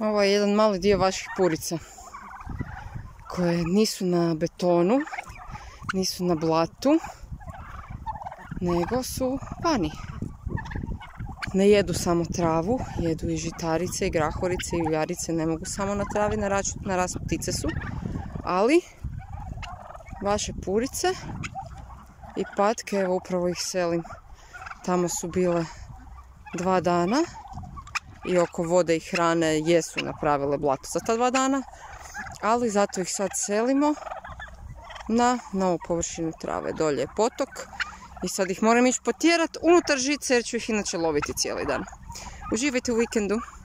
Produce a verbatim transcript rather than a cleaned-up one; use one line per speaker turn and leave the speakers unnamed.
Ovo je jedan mali dio vaših purica koje nisu na betonu, nisu na blatu, nego su vani. Ne jedu samo travu, jedu i žitarice, i grahorice, i uljarice, ne mogu samo na travi, na, rač, na rast ptice su, ali vaše purice i patke, evo upravo ih selim, tamo su bile dva dana i oko vode i hrane jesu napravile blato za ta dva dana, ali zato ih sad selimo na novu površinu trave. Dolje je potok i sad ih moram ići potjerat unutar žice jer ću ih inače loviti cijeli dan. Uživajte u vikendu.